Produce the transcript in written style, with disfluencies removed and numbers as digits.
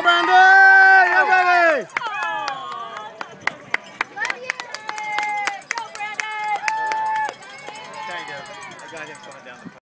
Brandon! Yeah, baby! Kind of. I got him coming down the